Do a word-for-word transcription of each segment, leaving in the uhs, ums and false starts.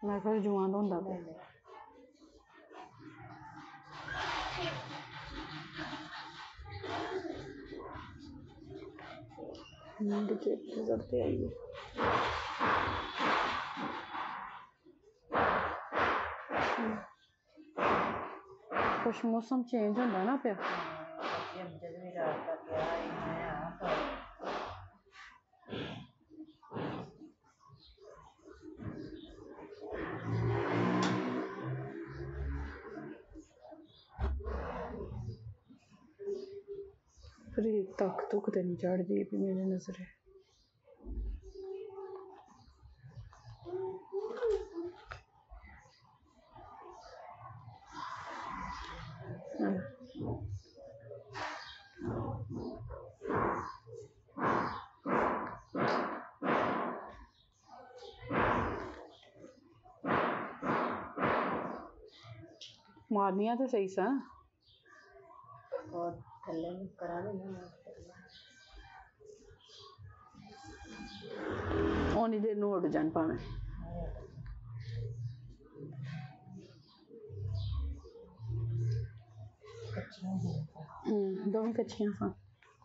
मैं फिर जुआं धोंदा पे नजर ते आई है कुछ मौसम चेंज होंदा ना पे फिर तक तुक तो नहीं चढ़ती भी मेरी नजर है मारनिया तो सही सा और थल्ले करा देना ओनी देर नू उड़ जान पावे हम्म दोवें कच्चियां सा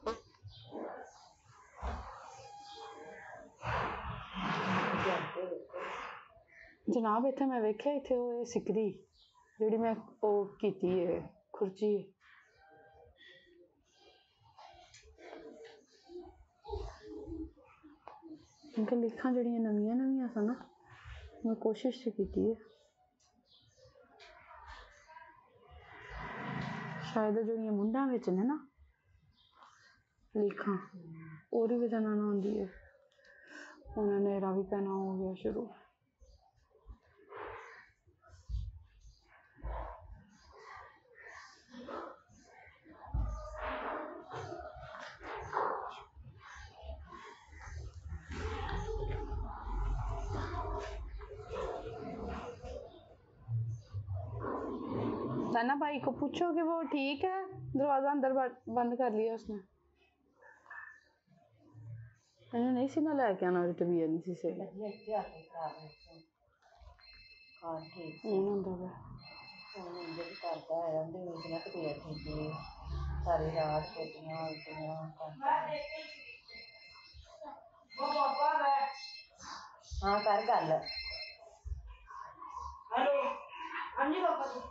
जनाब इत्थे मैं वेख्या इत्थे ओह सिकदी जिहड़ी मैं ओह कीती है खुरची इनके लिखा जड़ियां नवियां नवियां सन ना मैं कोशिश की है शायद जड़ियां मुंडा विच ने ना लिखा और ही वजह ना आंदी है उन्हें नेरा भी पैना हो गया शुरू सना भाई को पूछो कि वो ठीक है दरवाजा अंदर बंद कर लिया उसने मैंने नहीं सी ना लेके आना और तबीयत नहीं सी से सारी रात पोटियां उल्टियां हाँ कर गल हेलो हाँ जी पापा जी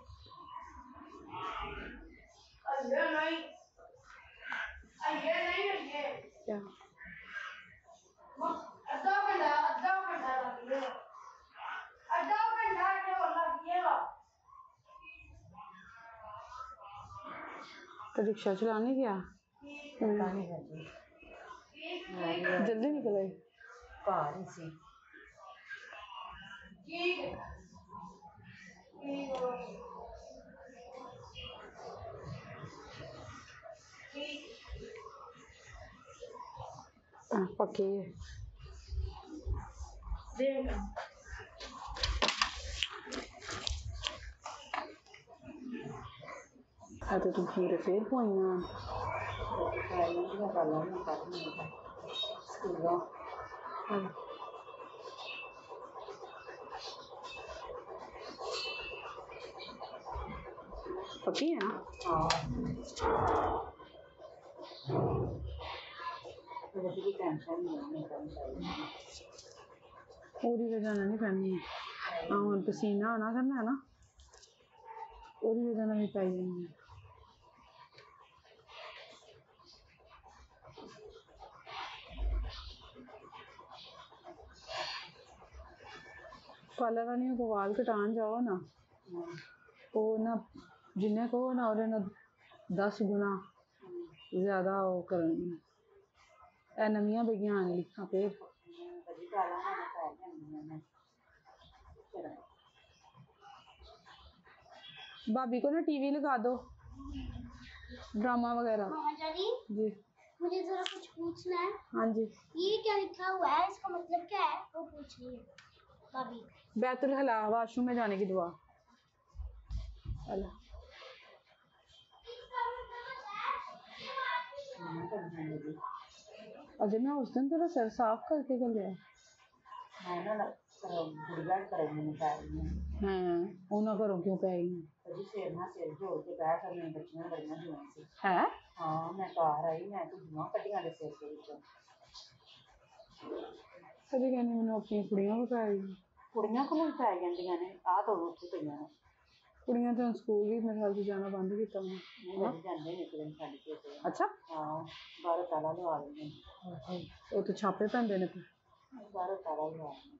अरे नहीं अरे नहीं ये क्या अद्धा घंटा अद्धा घंटा लगेगा अद्धा घंटा क्यों लगेगा तो रिक्शा चलाने गया जल्दी निकल आई कार सी पक्की है तो तुम फिर फिर पोइयां पक्की है ना पूरी वजह नहीं पहननी है हाँ पसीना आना करना है ना पूरी वजह नहीं पाई जानी है पार्लर वाली को वाल कटान जाओ ना वो ना जिन्हें को ना और ना दस गुना ज्यादा वो करेंगे ए नवियां बेगियां आने लिखा पे भाभी को ना टीवी लगा दो ड्रामा वगैरह जी मुझे जरा कुछ पूछना है हाँ जी ये क्या लिखा हुआ है इसका मतलब क्या है वो पूछ रही है भाभी बैतुल हला वाशरूम में जाने की दुआ अल्लाह अजय मैं उस दिन तेरा सर साफ करके कर लिया गुड़िया करे मैंने पाई हाँ उन्होंने घरों क्यों पै गई जी सिर ना सिर जोड़ के बह कर मेरी बच्चियां बड़ियां जुआं सी है हाँ मैं घर आई मैं तो जुआं कड्डियां दे सिर दे विचों कभी कहनी मैंने अपनी कुड़ियां को पै गई कुड़ियां को भी पै जांदियां ने आ तो उत्थे पईयां ने कुड़ियां तो स्कूल भी मेरे ख्याल से जाना बंद किया उन्हें नहीं मैं जांदे ने एक दिन छड्ड के ते अच्छा हाँ बाहर ताला लगा लेंगे वो तो छापे पैंदे ने बाहर ताला लगा लेंगे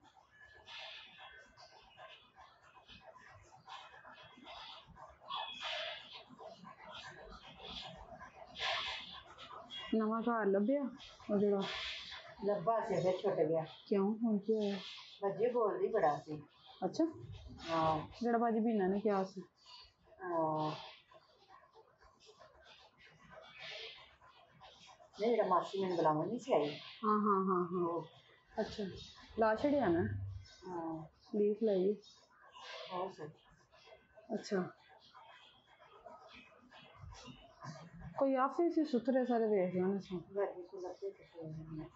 नवा घर लभ्या और जेड़ा लब्बा से फिर छुट गया क्यों हुन की होया बच्चे बोलदी बड़ा सी अच्छा हाँ जेड़ा भाजी बीना ने क्या सी हाँ नहीं जेड़ा मासी मैंने बुलावा नहीं सी आई हाँ हाँ हाँ हाँ अच्छा ला छड़िया ना हाँ लीफ लाई बहुत सही अच्छा कोई ऑफिस ही सुथरे सारे वेख लेने सी गर्मी को लगते थे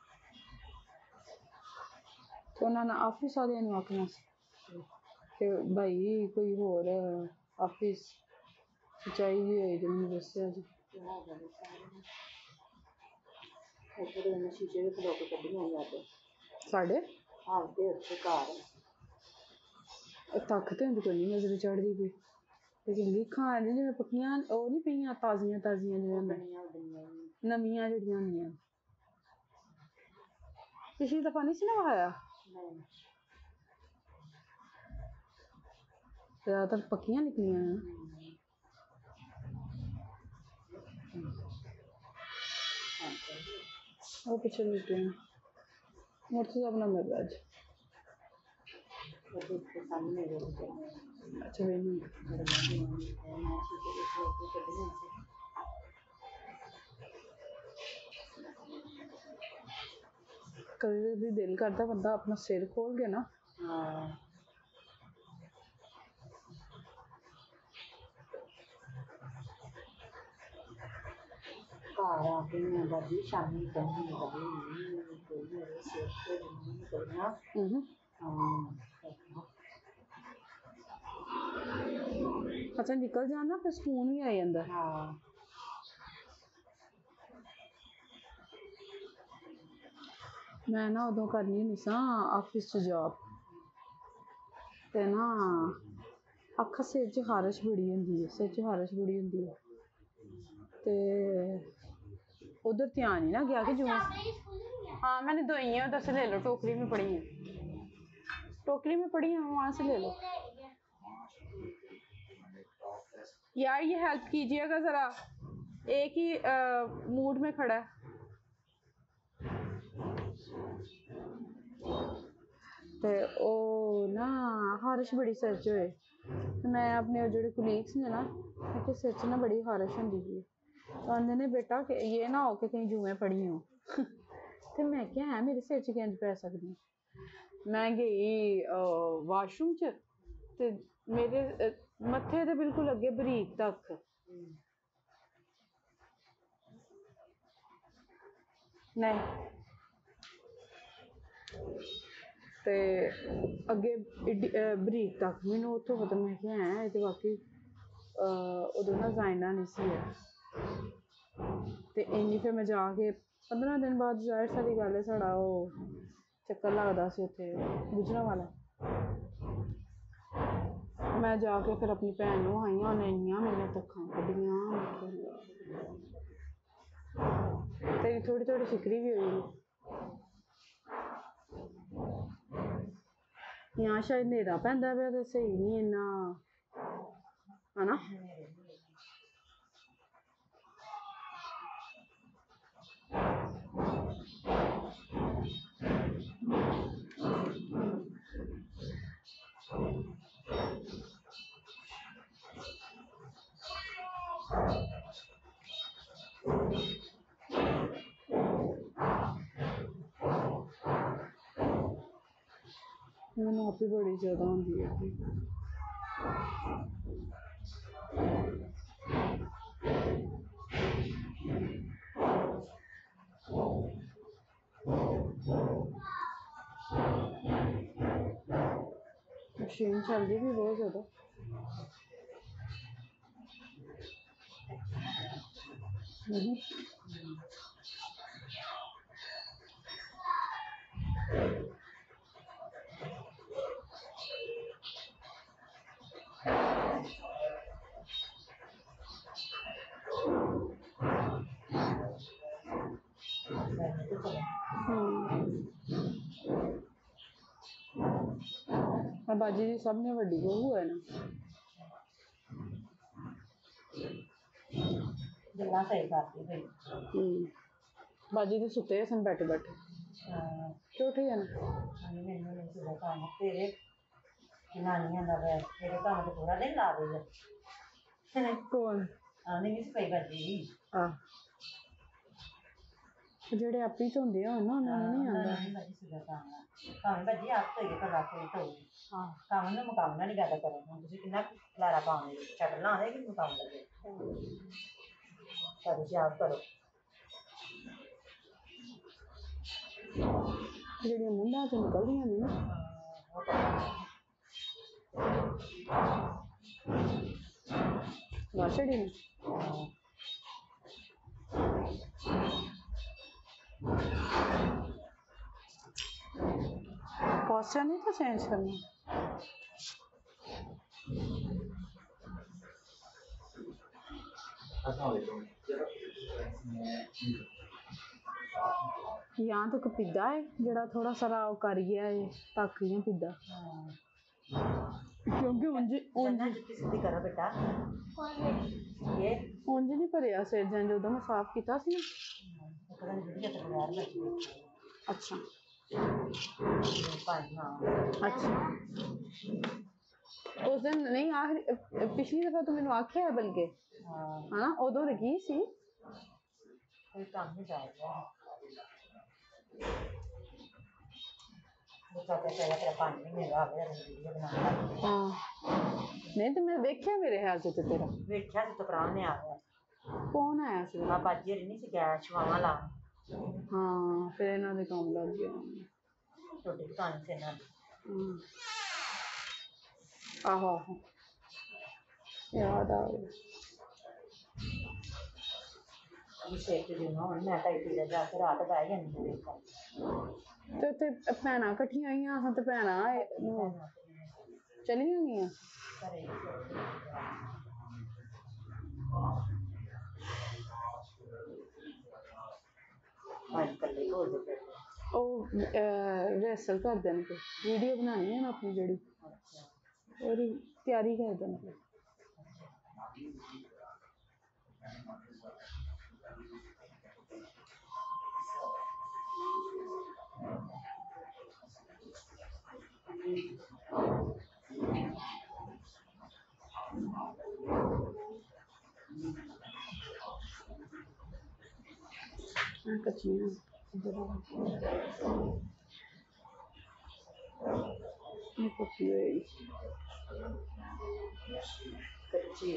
तो उन्होंने ऑफिस वाले ने आखना सी कि भाई कोई होर ऑफिस चाहिए जो मैंने दस्या जी शीशे भी खलो के कड्ढियां ही साढ़े आते उत्थे घर तक तो इंदे कोई नहीं नजर चढ़दी पई लेकिन लिखां जिवें पक्कियां ओह् नहीं पईयां ताजियां ताजियां जिवें नवियां जेह्ड़ियां होंदियां पिछली दफा नहीं सी ना वहाया ज्यादातर पक्कियां निकलियां हैं वो पीछे लेटे हैं मोटर अपना मेरा आज अच्छा भाई कभी भी दिल करता बंदा अपना सिर खोल के ना घर आके मैं बड़ी शामी कहनी लगी मेरे सिर पे नहीं करना अच्छा निकल जाना फिर सुकून भी आ जांदा हाँ मैं ना उदों करनी होनी सा ऑफिस च जॉब ते ना अक्खा सिर च खारश बड़ी होंदी है सिर च खारश बड़ी होंदी है ते उधर ध्यान ही ना गया कि जो हाँ मैंने दवाइयाँ उधर से ले लो टोकरी में पड़ी हैं टोकरी में पड़ी हैं वहाँ से ले लो यार ये हेल्प कीजिएगा ज़रा एक ही मूड में खड़ा है ते ओ ना खारिश बड़ी सिर च होए ते मैं अपने जेह्ड़े कुलीग्स ने ना कि सिर च ना बड़ी खारिश होंदी ही तो आंदे ने बेटा कि ये ना हो कि कहीं जुएं पड़ी हो ते मैं क्या है मेरे सिर च किंज पै सकदी मैं गई वाशरूम च ते मेरे मत्थे ते बिल्कुल अग्गे बरीक तक नहीं ते अग्गे बरीक तक मैनू उत्थों पता मैं क्या है ये बाकी उदों ना जाइना नहीं सी है ते इन्नी फिर मैं जाके पंद्रह दिन बाद जाहिर सारी गल है साढ़ा ओह् चक्कर लगदा सी उत्थे गुजरांवाला मैं जाके फिर अपनी भैन नूं आइयां उन्हें इन्नियां मेरियां तक्कां कड्ढियां तेरी थोड़ी थोड़ी सिकरी भी होई यहाँ शायद नेरा पैंदा पिया ते स्हेई नहीं इन्ना है ना मैनू आप ही बड़ी ज्यादा होंदी है मशीन चलती भी बहुत ज़्यादा। हम्म। हम्म। बाजी जी सब ने वड्डी बहू है ना। गल्लां सही करती भाई। हम्म। बाजी जी सुते सन बैठे बैठे। हाँ। क्यों उठे जाना? मैंने मैंने नहीं सुबह काम तेरे नानियां दा वे तेरे काम तो पूरा दिन ला देगा। कौन? हाँ नहीं से पई करदी ही। हाँ। ਜਿਹੜੇ ਆਪੀ ਧੋਂਦੇ ਆ ਨਾ ਉਹਨਾਂ ਨੂੰ ਨਹੀਂ ਆਉਂਦਾ। ਨਹੀਂ ਬੱਜੀ ਸੁਦਾ ਕੰਮ ਭਾਵੇਂ ਬੱਜੀ ਆਪ ਧੋਈਏ ਪਰ ਰਾਤ ਨੂੰ ਧੋ। ਹਾਂ ਕੰਮ ਨੂੰ ਮੁਕਾਉਣਾ ਨਹੀਂ ਜ਼ਿਆਦਾ ਕਰੋ ਹੁਣ ਤੁਸੀਂ ਕਿੰਨਾ ਖਲਾਰਾ ਪਾਉਂਗੇ ਛੱਡਣਾ ਹੈ ਕਿ ਮੁਕਾਉਣ ਲੱਗੇ ਤਾਂ ਤੁਸੀਂ ਆਪ ਕਰੋ। ਜਿਹੜੀਆਂ ਮੁੰਡਾਂ ਚੋਂ ਨਿਕਲਦੀਆਂ ਨੇ ਨਾ ਵਾਸ਼ੜੀ ਨੇ पॉस्चर नहीं था चेंज करना। यहाँ तो पिद्दा है जड़ा थोड़ा सारा कर गया है तक गया पिद्दा क्योंकि उंज उंज सीधी करो बेटा ये उंज नहीं भरिया सिर जंज उदों मैं साफ किया सी ना। अच्छा अच्छा उस दिन नहीं आखिरी पिछली दफा तो मैंने आख्या है बल्कि है ना उदों तो की सी कोई काम नहीं जाएगा हाँ नहीं तो मैं देखा मेरे ख्याल से तो तेरा देखा तो प्राण ने आ गया कौन आया सी हां बाजी नहीं सी गया छवावा ला हाँ फिर इन्हों ने काम लग गया रोटी पकाने से ना आहो आहो याद आ गया सेक दिन हो मैं टाइटी दा जाके रात बह जानी देखो ते उत्थे भैणां कट्ठियां आईयां हां ते भैणां चली गईयां घरे आज कल्ले बोल दे ओह् रिहर्सल करदे न वीडियो बनानी है ना अपनी जेह्ड़ी ओह्दी त्यारी करदे न कच्चियां पक्की होएगी कच्ची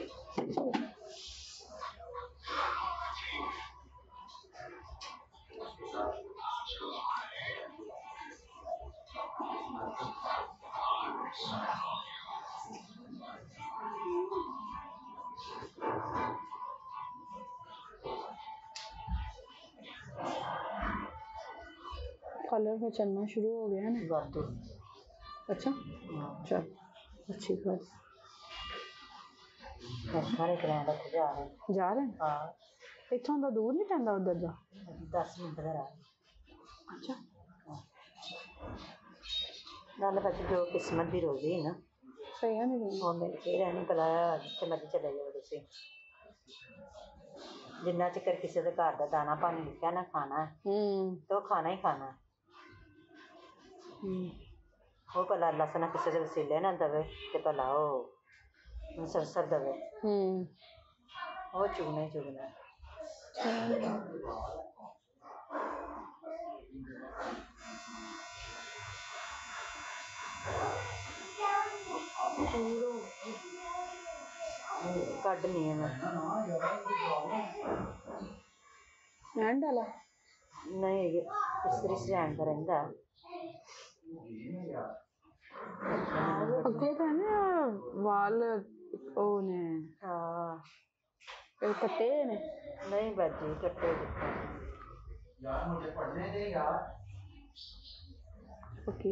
कलर में चलना शुरू हो गया ना। अच्छा चल अच्छी बात सारे ग्रैंड जा रहे हैं जा रहे हैं हाँ इत्थों दा दूर नहीं पैंदा उधर दा दस मिनट का राह अच्छा नाले बच्चे जो किस्मत दी रोजी है ना सही है नहीं वो मिल के रहने भला जिथे मर्जी चले जाओ तुसी जिन्ना चिकर किसी के घर का दाना पानी लिखा ना खाना है तो खाना ही खाना है वो भला अल्लाह सना किसी के वसीले ना दवे ते भला वो सरसर दवे वो चुगना ही चुगना कड्ढनी है मैं स्टैंड वाला नहीं इस तरह स्टैंड का रहिंदा ਅੱਗੋਂ ਤਾਂ ਨਾ ਵਾਲ ਉਹ ਨੇ ਹਾਂ ਇਹ ਕੱਟੇ ਨੇ ਨਹੀਂ ਬੱਜੀ ਕੱਟੇ ਦਿੱਤੇ यार मुझे पढ़ने दे यार ਓਕੇ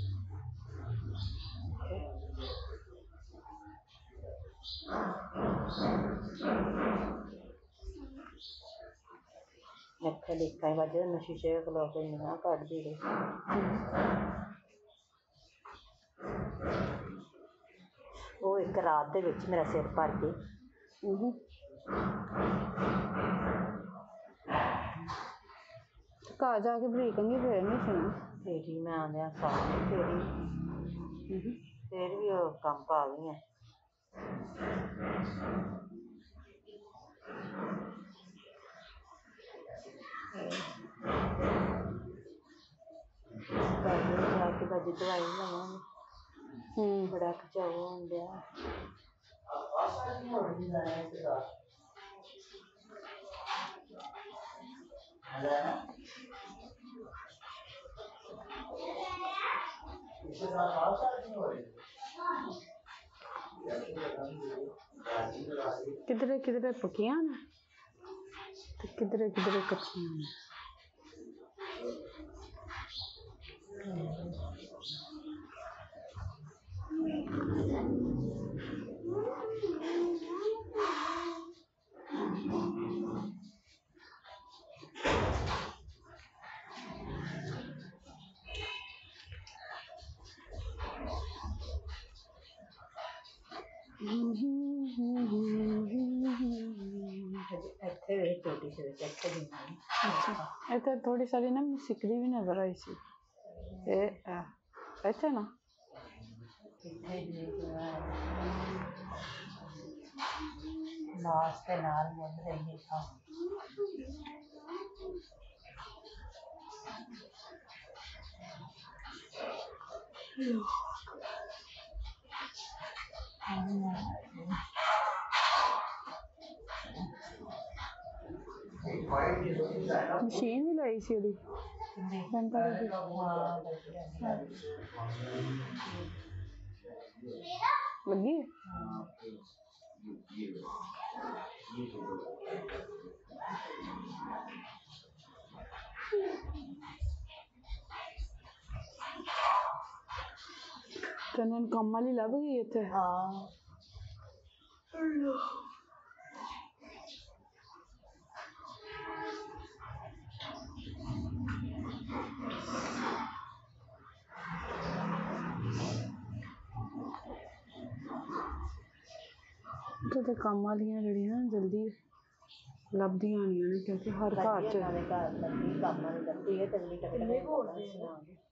ਇੱਥੇ ਦੇਖਾਂ ਹੀ ਵੱਜੇ ਨੂੰ ਸ਼ੀਸ਼ੇ ਖਲੋ ਕੇ ਨਿਗਾਹ ਕੱਢਦੀ ਰਹੀ ਉਹ ਇੱਕ ਰਾਤ ਦੇ ਵਿੱਚ ਮੇਰਾ ਸਿਰ ਭਰ ਕੇ ਘਰ ਜਾ ਕੇ ਬਰੀਕਾਂਗੀ ਫੇਰ ਨਹੀਂ ਸੁਣਾ ਫਿਰ ਹੀ ਮੈਂ ਆਉਂਦਿਆਂ ਸਾਹ ਫਿਰ ਹੀ ਫਿਰ ਵੀ ਉਹ ਕੰਮ ਪਾ ਗਈ ਹੈ ਜਾ ਕੇ ਬੱਜੀ ਦਵਾਈ ਲਵਾਂਗੇ ਹੂੰ ਬੜਾ ਖਿਚਾਓ ਹੋਣ ਡਿਆ किधरे किधरे पकियां ने ते किधरे किधरे कच्चियां ने ਇੱਥੇ ਵੇਖ ਛੋਟੀ ਜਿਹੀ ਇੱਥੇ ਦੀ अच्छा इधर थोड़ी सारी ना सिकड़ी भी नजर आई सी ए ऐसे ना ਇੱਥੇ ਦੀ ਨਾਸ ਤੇ ਨਾਲ ਮੁੱਢ ਰਹੀ ਹੈ मशीन भी लाई सी ओदी लगी कन्नन कम वाली लभ गई इत्थे हाँ तो कम वालियां जड़ियां जल्दी लभदियां नहीं ने क्योंकि हर घर च घर लगी काम वाली लभदी है जल्दी टक टक